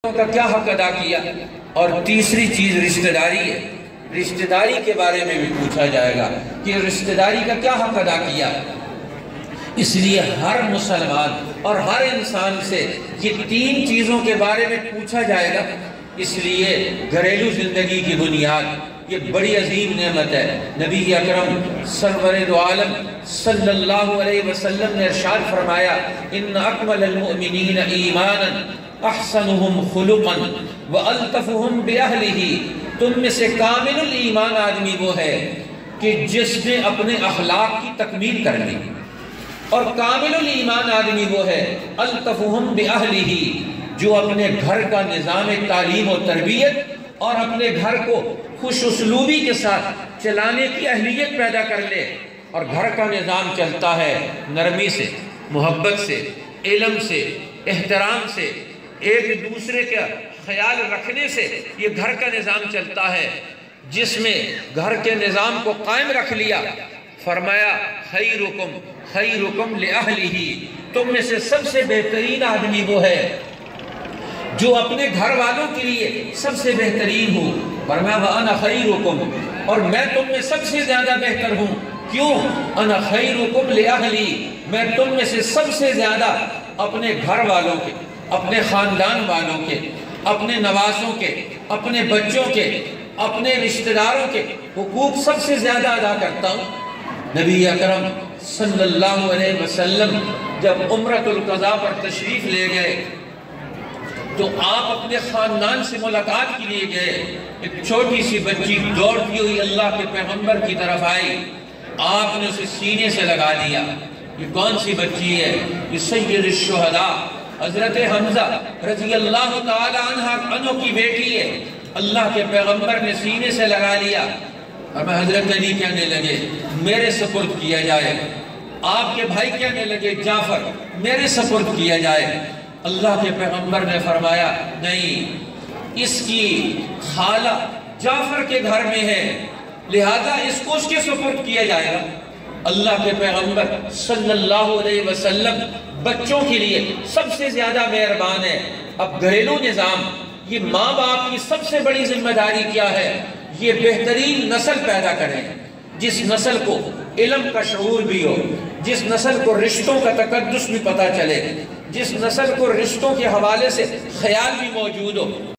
کا کیا حق ادا کیا، اور تیسری چیز رشتہ داری ہے۔ رشتہ داری کے بارے میں بھی پوچھا جائے گا کہ رشتہ داری کا کیا حق ادا کیا۔ اس لیے ہر مسلمان اور ہر انسان سے یہ تین چیزوں کے بارے میں پوچھا جائے گا۔ اس لیے گھریلو زندگی کی بنیاد یہ بڑی عظیم نعمت ہے۔ نبی اکرم سرور دو عالم صلی اللہ علیہ وسلم نے ارشاد فرمایا، ان اکمل المؤمنین ایمانا احسنہم خلقا والطفہم باہلہ۔ تم میں سے کامل الایمان آدمی وہ ہے کہ جس نے اپنے اخلاق کی تکمیل کر لی، اور کامل الایمان آدمی وہ ہے الطفہم باہلہ، جو اپنے گھر کا نظام تعلیم و تربیت اور اپنے گھر کو خوش اسلوبی کے ساتھ چلانے کی اہلیت پیدا کر لے۔ اور گھر کا نظام چلتا ہے نرمی سے، محبت سے، علم سے، احترام سے، ایک دوسرے کا خیال رکھنے سے یہ گھر کا نظام چلتا ہے۔ جس میں گھر کے نظام کو قائم رکھ لیا، فرمایا خیرکم خیرکم لأہلہ، تم میں سے سب سے بہترین آدمی وہ ہے جو اپنے گھر والوں کے لیے سب سے بہترین ہوں۔ فرمایا وَأَنَا خَيْرُكُمْ، اور میں تم میں سب سے زیادہ بہتر ہوں۔ کیوں؟ أَنَا خَيْرُكُمْ لِأَهْلِي، میں تم میں سے سب سے زیادہ اپنے گھر والوں کے، اپنے خاندان والوں کے، اپنے نوازوں کے، اپنے بچوں کے، اپنے رشتہ داروں کے حقوق سب سے زیادہ ادا کرتا ہوں۔ نبی اکرم صلی اللہ علیہ وسلم جب عمرۃ القضاء پر تشریف لے گئے تو آپ اپنے خاندان سے ملاقات کے لیے گئے۔ ایک چھوٹی سی بچی دوڑتی ہوئی اللہ کے پیغمبر کی طرف آئی، آپ نے اسے سینے سے لگا دیا۔ یہ کون سی بچی ہے؟ یہ سید الشہداء حضرت حمزہ رضی اللہ تعالی عنہ کی بیٹی ہے۔ اللہ کے پیغمبر نے سینے سے لگا لیا، اور میں حضرت علی کہنے لگے میرے سپرد کیا جائے، آپ کے بھائی کہنے لگے جعفر میرے سپرد کیا جائے۔ اللہ کے پیغمبر نے فرمایا نہیں، اس کی خالہ جعفر کے گھر میں ہے، لہذا اس کو اس کے سپرد کیا جائے گا۔ اللہ کے پیغمبر صلی اللہ علیہ وسلم بچوں کے لیے سب سے زیادہ مہربان ہے۔ اب گھریلو نظام، یہ ماں باپ کی سب سے بڑی ذمہ داری کیا ہے؟ یہ بہترین نسل پیدا کریں، جس نسل کو علم کا شعور بھی ہو، جس نسل کو رشتوں کا تقدس بھی پتہ چلے، جس نسل کو رشتوں کے حوالے سے خیال بھی موجود ہو۔